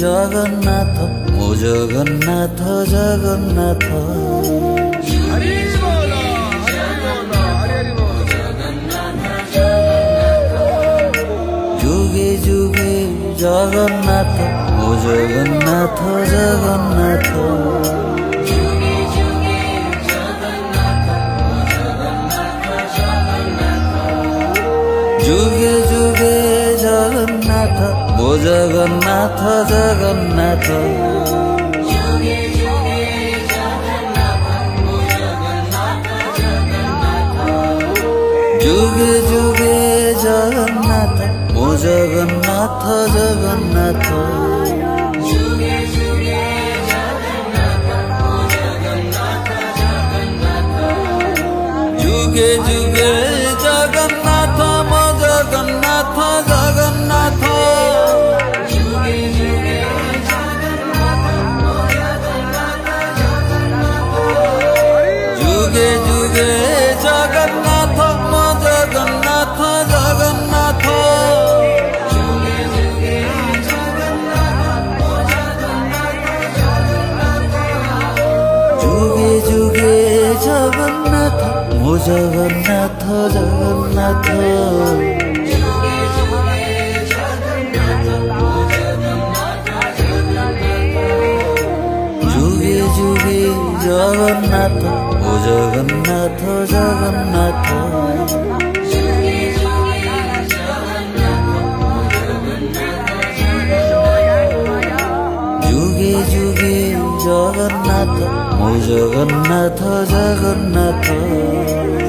जगन्नाथ मो जगन्नाथ जगन्नाथ हरि बोल हरि बोल जुगे जुगे जगन्नाथ मो जगन्नाथ जगन्नाथ जुगे जुगे जगन्नाथ मो जगन्नाथ जगन्नाथ जुगे जुगे जगन्नाथ मो जगन्नाथ जगन्नाथ जुगे जुगे जगन्नाथ मो जगन्नाथ जगन्नाथ जुगे जुगे जगन्नाथ मो जगन्नाथ जगन्नाथ जुगे जुगे जगन्नाथ मो जगन्नाथ जगन्नाथ जुगे जुगे जगन्नाथ मो जगन्नाथ जगन्नाथ जुगे जुगे जगन्नाथ मो जगन्नाथ जगन्नाथ